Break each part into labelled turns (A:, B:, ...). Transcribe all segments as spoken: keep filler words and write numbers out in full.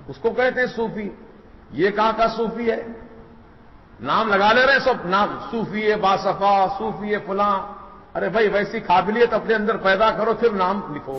A: اس کو کہتے ہیں صوفی. یہ کہاں کا صوفی ہے؟ نام لگا لے رہے سب نام، صوفی ہے باصفا، صوفی ہے فلاں. ارے بھائی ویسی قابلیت اپنے اندر پیدا کرو پھر نام لکھو.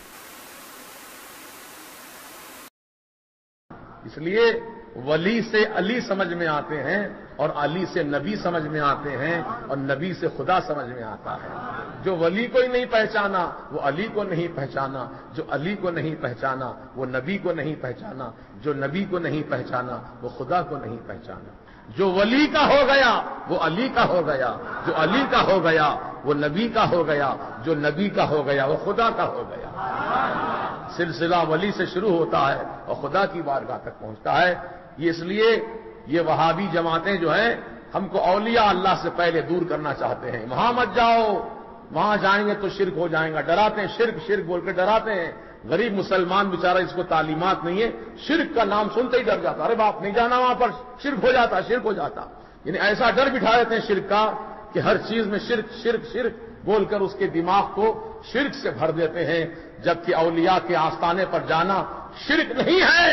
A: اس لیے ولی سے علی سمجھ میں آتے ہیں اور علی سے نبی سمجھ میں آتے ہیں اور نبی سے خدا سمجھ میں آتا ہے. جو ولی کو ہی نہیں پہچانا وہ علی کو نہیں پہچانا، جو علی کو نہیں پہچانا وہ نبی کو نہیں پہچانا، جو نبی کو نہیں پہچانا وہ خدا کو نہیں پہچانا. جو ولی کا ہو گیا وہ علی کا ہو گیا، جو علی کا ہو گیا وہ نبی کا ہو گیا، جو نبی کا ہو گیا وہ خدا کا ہو گیا. سلسلہ ولی سے شروع ہوتا ہے اور خدا کی بارگاہ تک پہنچتا ہے. یہ اس لیے یہ وہابی جماعتیں جو ہیں ہم کو اولیاء اللہ سے پہلے دور کرنا چاہتے ہیں. وہاں مت جاؤ، وہاں جائیں گے تو شرک ہو جائیں گا. ڈراتے ہیں شرک شرک بول کے ڈراتے ہیں. غریب مسلمان بیچارہ اس کو تعلیمات نہیں ہے، شرک کا نام سنتے ہی ڈر جاتا. ارے باپ نہیں جانا وہاں پر، شرک ہو جاتا شرک ہو جاتا. یعنی ایسا ڈر بٹھا دیتے ہیں شرک کا کہ ہر چیز میں شرک شرک شرک بول کر اس کے دماغ کو شرک سے بھر دیتے ہیں. جبکہ اولیاء کے آستانے پر جانا شرک نہیں ہے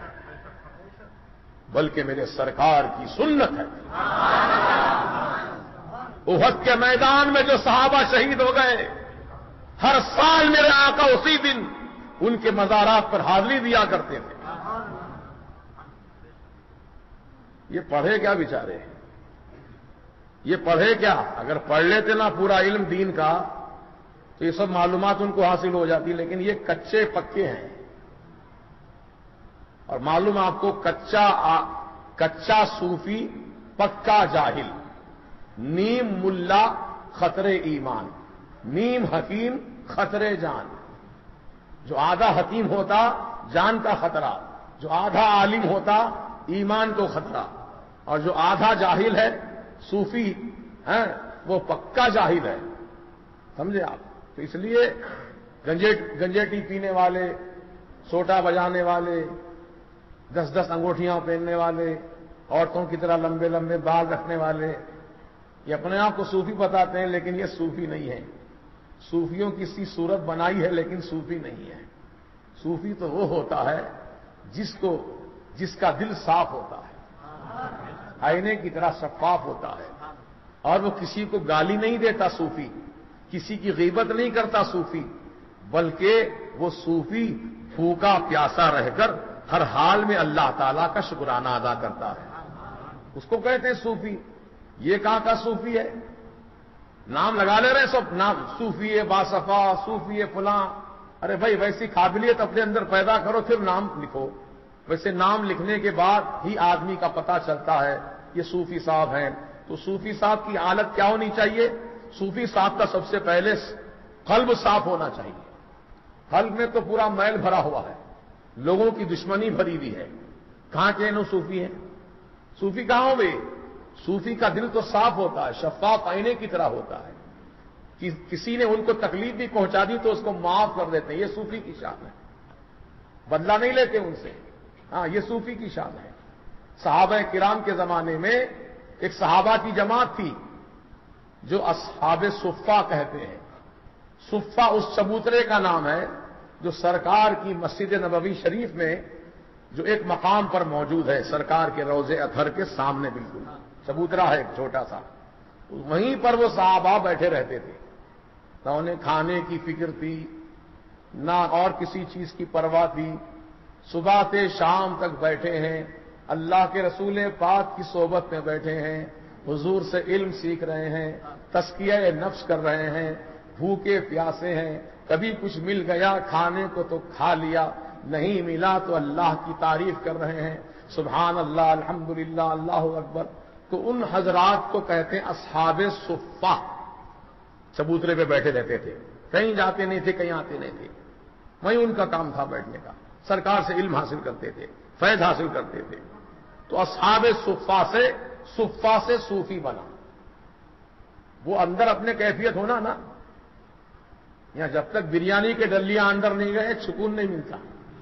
A: بلکہ میرے سرکار کی سنت ہے. احد کے میدان میں جو صحابہ شہید ہو گئے، ہر سال میرے آقا اسی دن ان کے مزارات پر حاضری دیا کرتے تھے. یہ پڑھے کیا بیچارے؟ یہ پڑھے کیا؟ اگر پڑھ لیتے نا پورا علم دین کا تو یہ سب معلومات ان کو حاصل ہو جاتی. لیکن یہ کچے پکے ہیں. اور معلوم آپ کو کچا آ... کچا صوفی پکا جاہل، نیم ملا خطرے ایمان، نیم حکیم خطرے جان. جو آدھا حکیم ہوتا جان کا خطرہ، جو آدھا عالم ہوتا ایمان کو خطرہ، اور جو آدھا جاہل ہے صوفی ہے وہ پکا جاہل ہے. سمجھے آپ؟ تو اس لیے گنجے گنجیٹی پینے والے، سوٹا بجانے والے، دس دس انگوٹھیاں پہننے والے، عورتوں کی طرح لمبے لمبے بال رکھنے والے، یہ اپنے آپ کو صوفی بتاتے ہیں لیکن یہ صوفی نہیں ہے. صوفیوں کی سی صورت بنائی ہے لیکن صوفی نہیں ہے. صوفی تو وہ ہوتا ہے جس کو جس کا دل صاف ہوتا ہے، آئینے کی طرح شفاف ہوتا ہے، اور وہ کسی کو گالی نہیں دیتا صوفی، کسی کی غیبت نہیں کرتا صوفی، بلکہ وہ صوفی بھوکا پیاسا رہ کر ہر حال میں اللہ تعالیٰ کا شکرانہ ادا کرتا ہے. اس کو کہتے ہیں صوفی. یہ کہاں کا صوفی ہے؟ نام لگا لے رہے سب نام، صوفی ہے باصفا، صوفی ہے فلاں. ارے بھائی ویسی قابلیت اپنے اندر پیدا کرو پھر نام لکھو. ویسے نام لکھنے کے بعد ہی آدمی کا پتہ چلتا ہے یہ صوفی صاحب ہیں. تو صوفی صاحب کی حالت کیا ہونی چاہیے؟ صوفی صاحب کا سب سے پہلے قلب صاف ہونا چاہیے. قلب میں تو پورا میل بھرا ہوا ہے، لوگوں کی دشمنی بھری ہوئی ہے. کہاں کے نو صوفی ہیں؟ صوفی کہاں ہوئے؟ صوفی کا دل تو صاف ہوتا ہے، شفاف آئینے کی طرح ہوتا ہے. کسی نے ان کو تکلیف بھی پہنچا دی تو اس کو معاف کر دیتے ہیں. یہ صوفی کی شان ہے، بدلہ نہیں لیتے ان سے. ہاں یہ صوفی کی شان ہے. صحابہ کرام کے زمانے میں ایک صحابہ کی جماعت تھی جو اصحاب صفہ کہتے ہیں. صفہ اس چبوترے کا نام ہے جو سرکار کی مسجد نبوی شریف میں جو ایک مقام پر موجود ہے، سرکار کے روضے اطہر کے سامنے بالکل چبوترا ہے ایک چھوٹا سا. وہیں پر وہ صحابہ بیٹھے رہتے تھے. نہ انہیں کھانے کی فکر تھی، نہ اور کسی چیز کی پرواہ تھی. صبح سے شام تک بیٹھے ہیں، اللہ کے رسول پاک کی صحبت میں بیٹھے ہیں، حضور سے علم سیکھ رہے ہیں، تزکیہ نفس کر رہے ہیں، بھوکے پیاسے ہیں. کبھی کچھ مل گیا کھانے کو تو کھا لیا، نہیں ملا تو اللہ کی تعریف کر رہے ہیں، سبحان اللہ الحمدللہ اللہ اکبر. تو ان حضرات کو کہتے ہیں اصحاب صفہ. چبوترے پہ بیٹھے رہتے تھے، کہیں جاتے نہیں تھے، کہیں آتے نہیں تھے. وہیں ان کا کام تھا بیٹھنے کا. سرکار سے علم حاصل کرتے تھے، فیض حاصل کرتے تھے. تو اصحاب صفہ سے صفہ سے صوفی بنا. وہ اندر اپنے کیفیت ہونا نا. یہاں جب تک بریانی کے ڈلیاں اندر نہیں گئے سکون نہیں ملتا.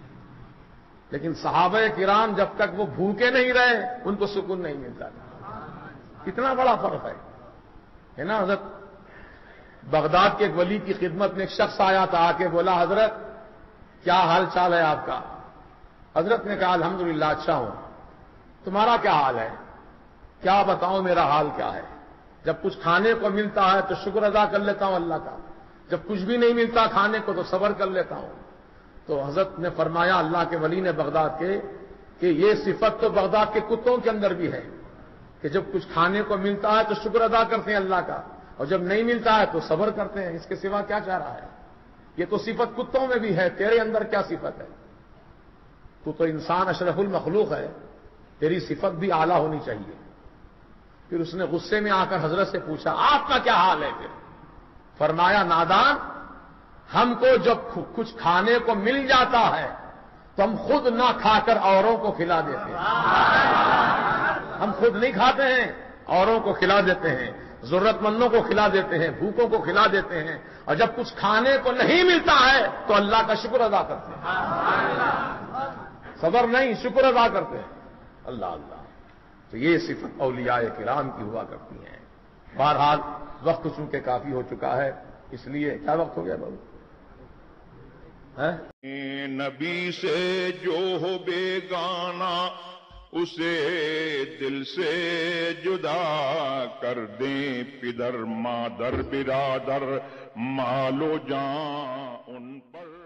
A: لیکن صحابہ کرام جب تک وہ بھوکے نہیں رہے ان کو سکون نہیں ملتا. کتنا بڑا فرق ہے ہے نا. حضرت بغداد کے ایک ولی کی خدمت میں ایک شخص آیا تھا، آ کے بولا حضرت کیا حال چال ہے آپ کا؟ حضرت نے کہا الحمدللہ اچھا ہوں، تمہارا کیا حال ہے؟ کیا بتاؤں میرا حال کیا ہے؟ جب کچھ کھانے کو ملتا ہے تو شکر ادا کر لیتا ہوں اللہ کا، جب کچھ بھی نہیں ملتا کھانے کو تو صبر کر لیتا ہوں۔ تو حضرت نے فرمایا اللہ کے ولی نے بغداد کے کہ یہ صفت تو بغداد کے کتوں کے اندر بھی ہے کہ جب کچھ کھانے کو ملتا ہے تو شکر ادا کرتے ہیں اللہ کا، اور جب نہیں ملتا ہے تو صبر کرتے ہیں، اس کے سوا کیا چاہ رہا ہے؟ یہ تو صفت کتوں میں بھی ہے، تیرے اندر کیا صفت ہے؟ تو تو انسان اشرف المخلوق ہے، تیری صفت بھی اعلیٰ ہونی چاہیے۔ پھر اس نے غصے میں آ کر حضرت سے پوچھا آپ کا کیا حال ہے؟ پھر فرمایا نادان، ہم کو جب کچھ کھانے کو مل جاتا ہے تو ہم خود نہ کھا کر اوروں کو کھلا دیتے ہیں، ہم خود نہیں کھاتے ہیں، اوروں کو کھلا دیتے ہیں، ضرورت مندوں کو کھلا دیتے ہیں، بھوکوں کو کھلا دیتے ہیں، اور جب کچھ کھانے کو نہیں ملتا ہے تو اللہ کا شکر ادا کرتے ہیں، صبر نہیں شکر ادا کرتے ہیں۔ اللہ اللہ، تو یہ صفت اولیاء کرام کی ہوا کرتی ہیں۔ بہرحال وقت چونکہ کافی ہو چکا ہے، اس لیے کیا وقت ہو گیا بابو؟
B: نبی سے جو ہو بیگانہ اسے دل سے جدا کر دیں، پدر مادر برادر مال و جان ان پر